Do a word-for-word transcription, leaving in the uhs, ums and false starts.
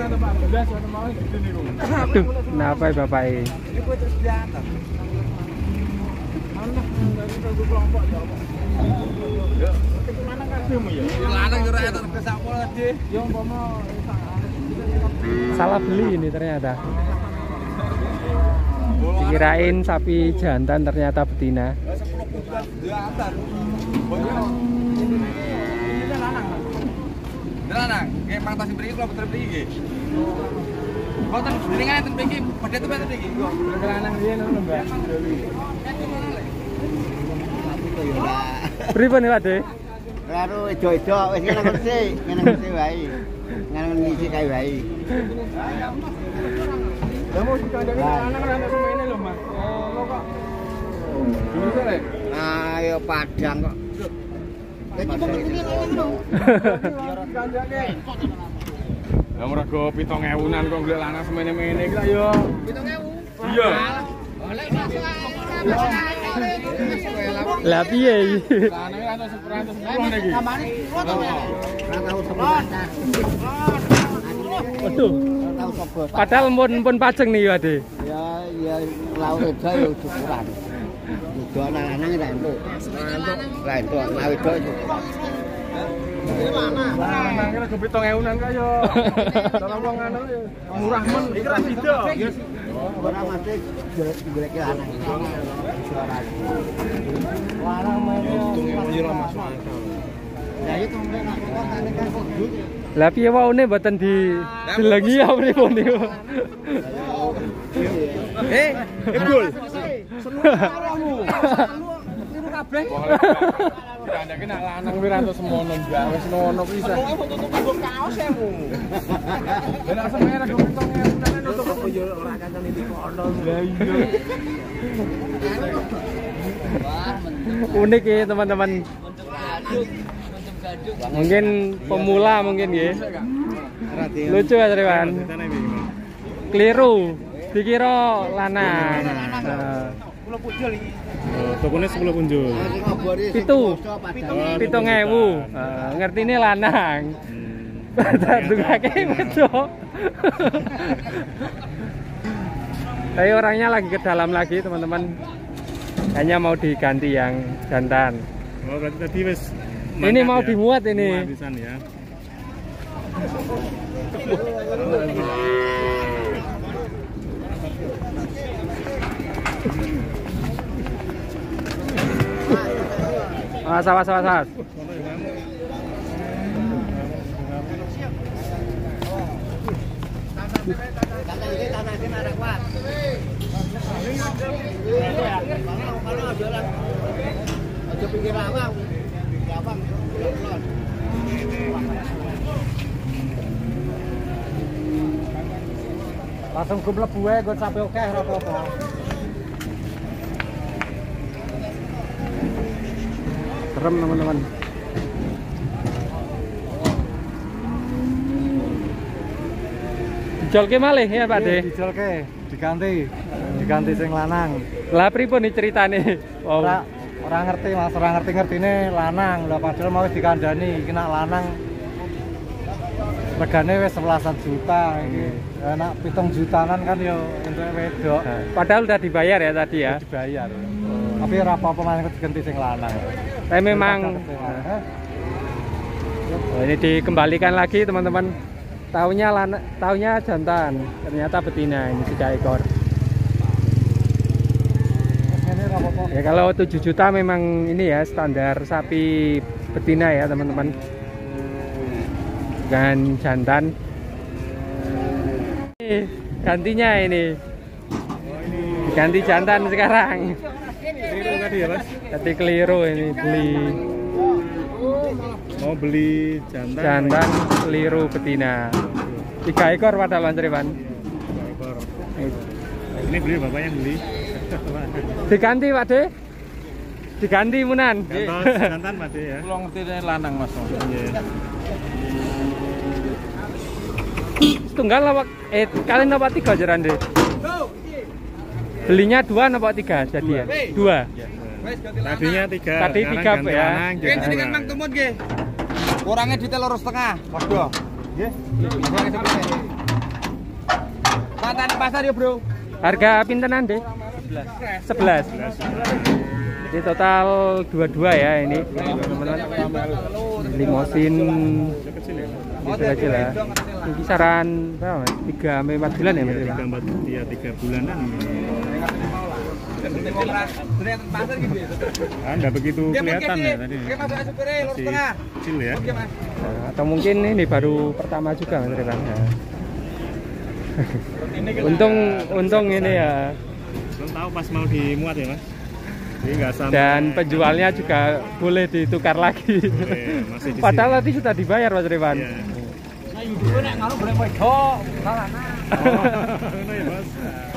Aduh, kenapa ya bapak ini? Salah beli ini ternyata. Dikirain sapi jantan ternyata betina. Lanang, kayak fantasi beri kalau betul beri gitu. Kau terus dengan itu beri, pada itu betul beri. Lanang dia nunggu mbak. Beri apa nih Pak De? Lalu edo-edo, wes kena ngerti, kena ngerti wae, kena ngisi kayak wae. Kamu suka ada anak-anak semua ini loh mas. Oh kok? Dulu sore? Ayo Padang kok. Jadi mau begini dong. Lah mergo pitung ewunan kok golek lanang semene-mene iki lah yo. pitung ewu. Iya. Lah piye iki? Lanang ora ono sepuluh sepuluh iki. Kamane sepuluh to ya? Ora tau sepuluh. Waduh. Tahu coba. Padahal pun pun pajeng nih Ade. Ya ya laut edo yo syukuran. Udo lanang ra entuk. Ra entuk, laut edo syukuran. Lanang kira pitung ewunan kok yo. Cara wong anu murah men iki ra sida. Ora mate golek lanang. Lanang mene yo masuk akal. Ya itu mrene kok tane kan kok. Lah piye waune mboten di delengi ya pripun niku. Eh, Ibul. Seneng karamu. Tiru kabeh. Tidak ada kena lanang wis ra semono mbak wis ngono bisa. Senenge tutup nggo kaos emu. Lah sampe ra pitung ewunan nutup Apa yo ora kancane di kono. Lah iya. Unik ya teman-teman. Mungkin pemula mungkin ya. Lucu ya Triwan. Keliru. Dikira lanang. sepuluh punjul iki. Oh, tokonya sepuluh punjul. Pitu. Pitung ewu. Ngerti ini lanang. Tak dungake wedok. Tapi orangnya lagi ke dalam lagi teman-teman. Hanya mau diganti yang jantan. Oh, berarti tadi wes. Ini mau ya? Dimuat ini. Muat ya. Awas, awas, awas, awas. Langsung gue mlebu wae gue sampai oke ora apa-apa. Serem teman-teman. Dijolke malih ya Pak De? Dijolke, diganti. Diganti sing lanang. Lah pripun iki ceritane? Wow. Ora ora ngerti Mas, ora ngerti-ngertine lanang. Lah padahal mau dikandani kena lanang. Regane wis sebelasan juta iki. Enak pitung jutaan kan yo entuk wedok. Padahal udah dibayar ya tadi ya? Dibayar. Tapi ora apa-apa manut diganti sing lanang. Tapi memang oh, ini dikembalikan lagi teman-teman. Taunya lana, taunya jantan, ternyata betina ini tiga ekor. Ya kalau tujuh juta memang ini ya standar sapi betina ya teman-teman. Dan jantan. Ini gantinya ini. Ganti jantan sekarang. Keliru tadi ya Mas? Tadi keliru ini beli mau beli jantan. jantan keliru betina. Tiga ekor pada Triwan. Tiga ekor. Ini beli bapaknya beli. Diganti Pak De? Diganti Munan. Gantos jantan Pak De ya. Kulo ngerti lanang Mas. Iya. Tunggal apa? Eh kalian apa tiga jaran deh? Belinya dua apa tiga jadi ya? Dua. Tadinya tiga. Tadi tiga ya. Jadi kan Mang Tumut nggih. Kurangnya detail loro setengah. Waduh. Nggih. Rata-rata pasar ya, Bro. Harga pintenan deh? sebelas. Jadi total dua puluh dua ya ini teman-teman. Limosin gitu aja lah. Ini kisaran berapa Mas? tiga sampai empat bulan ya Mas? tiga empat ya tiga bulanan. Pasar gitu ya. Anda begitu Dia kelihatan mungkin ya sih. tadi. Oke, Mas, supirnya lurus Masih tengah. kecil ya. Oke, Mas. Nah, atau mungkin ini baru pertama juga Mas Ridwan. Nah. Untung untung ini ya. Belum tahu pas mau dimuat ya Mas. Jadi nggak sampai. Dan penjualnya juga boleh ditukar lagi. Boleh, masih di Padahal sini. tadi sudah dibayar Mas Ridwan. Iya. Nah, ibu nek ngono boleh wedok, salah nah. Oh, ini ya Mas.